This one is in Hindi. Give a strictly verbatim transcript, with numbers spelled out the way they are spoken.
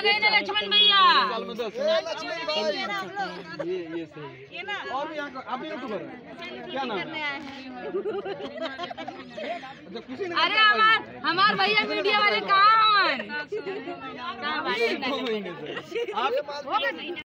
गए ना लक्ष्मण भैया। ये ये सही है। और भी यहाँ आप भी यूट्यूबर हैं, क्या नाम है? अरे हमार हमार भैया मीडिया वाले कहाँ हैं? दो महीने से आप